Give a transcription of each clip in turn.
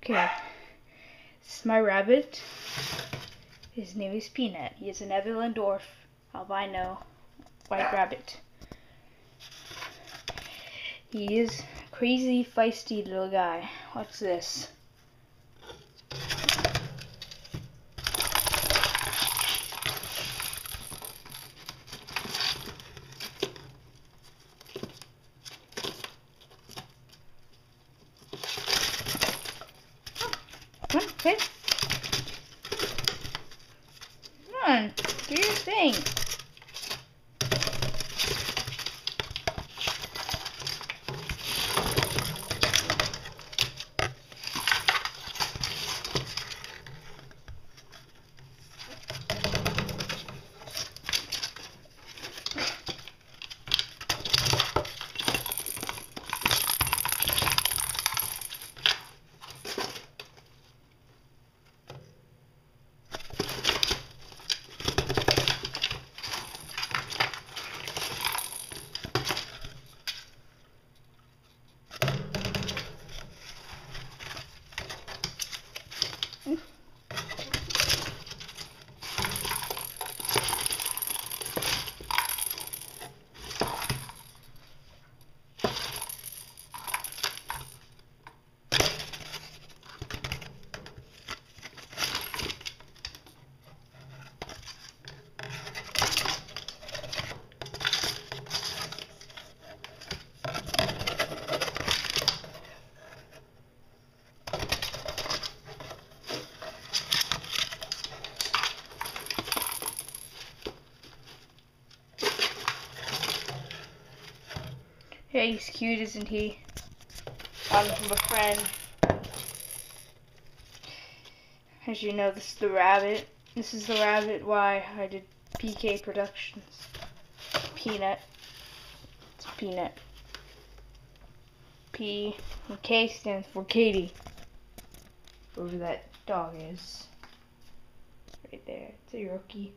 Okay, this is my rabbit. His name is Peanut. He is a Netherland dwarf albino white rabbit. He is a crazy, feisty little guy. What's this? Come on, okay. Come on, do your thing. Yeah, he's cute, isn't he? Got him from a friend. As you know, this is the rabbit. This is the rabbit why I did PK Productions. Peanut. It's Peanut. P and K stands for Katie. Whoever that dog is. Right there. It's a rookie.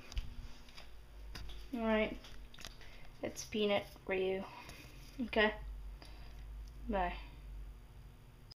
Alright. That's Peanut for you. Okay. Bye.